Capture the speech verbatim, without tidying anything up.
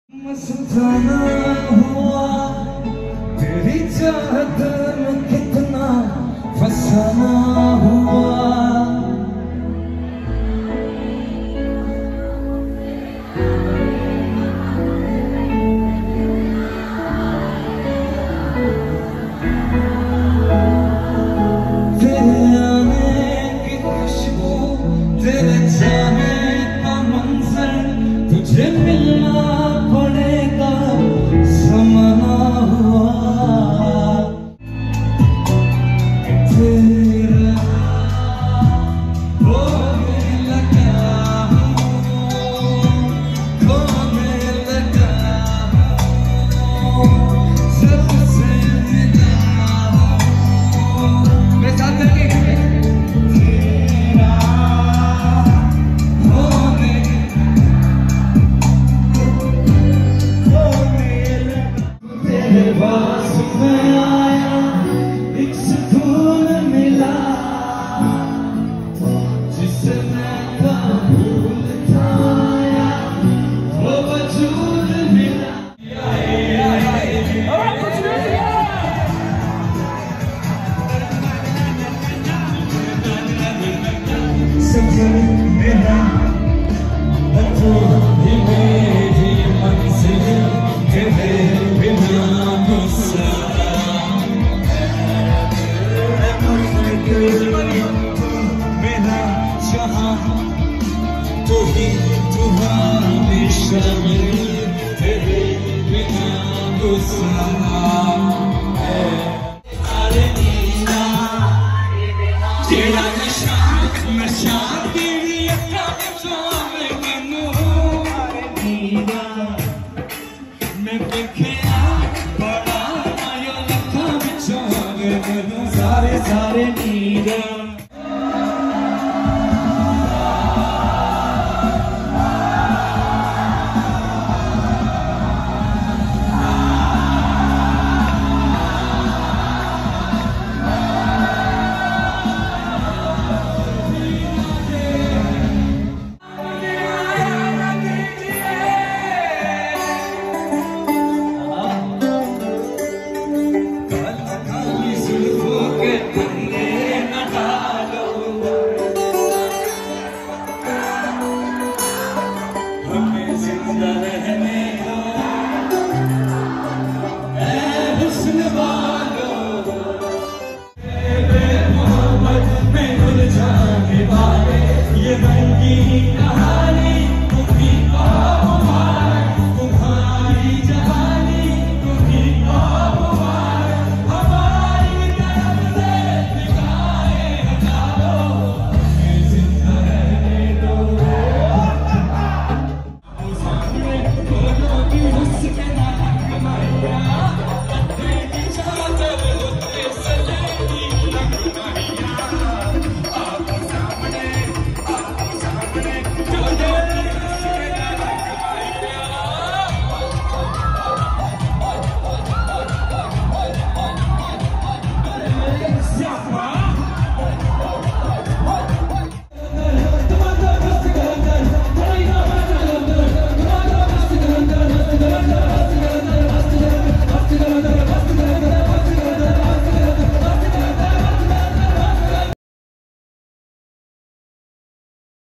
मस्ताना हुआ तेरी चाहत में कितना फसाना हुआ। तेरे आने की खुशबू, तेरे जाने का मंजर, तुझे मिलना पड़ेगा ज़माना हुआ। तेरा होने लगा हूँ, खोने लगा हूँ, सबसे मिला हूँ। मेरे साथ करके तेरा होने तेरे पास मैं आया, एक सुकून मिला जिसे मैं कब भूलता आया, वो वजूद मिला। सफर मेरा तो ही मेरी मंजिल, तेरे बिना मेरा जहाँ तू ही तुम्हारी शामिल, तेरे बिना गुस्सा है। अरे नीला तेरा नशा नशा तेरी अखा में मैनू, अरे नीला मैं देखे